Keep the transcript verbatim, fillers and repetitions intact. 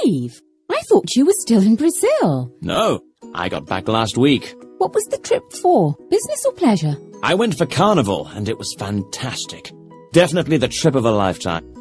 leave? I thought you were still in Brazil. No, I got back last week. What was the trip for? Business or pleasure? I went for Carnival, and it was fantastic. Definitely the trip of a lifetime.